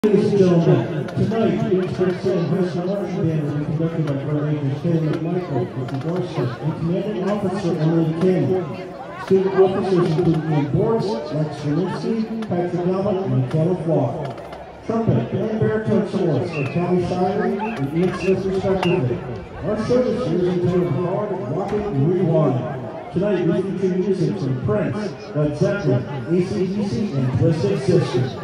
Ladies and gentlemen, tonight, Greensburg Salem Marching Band will be conducted by Colonel Major Caleb Michael with endorsement and Commanding Officer Emily King. Student officers include Ian Boris, Max Zielinski, Patrick Gama, and Michaela Flock. Trumpet, and baritone soloists are Tommy Shirey and Ian Smith respectively. Our service is entitled Rockin Rewind. Tonight we feature music from Prince, Led Zeppelin, AC/DC, and Twisted Sister.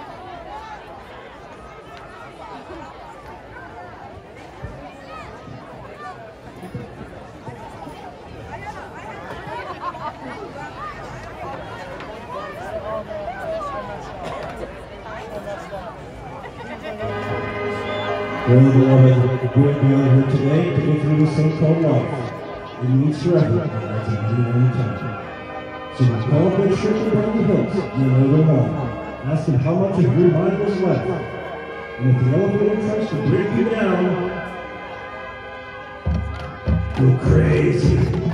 Well, beloved, we are beyond here today to go through this thing called life. It means forever, as it did any time. So we call up that church around the hills, you know them all. Ask them how much of your mind was left. And if the elevator tries to break you down, go crazy.